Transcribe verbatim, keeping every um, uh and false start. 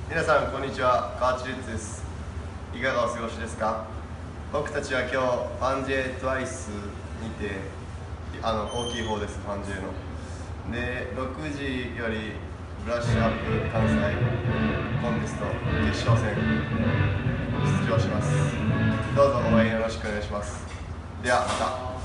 皆さんこんにちは、河内レッツです。いかがお過ごしですか？僕たちは今日ファンジェトワイスにて、あの大きい方です、ファンジェのでろくじよりブラッシュアップ関西コンテスト決勝戦出場します。どうぞ応援よろしくお願いします。ではまた。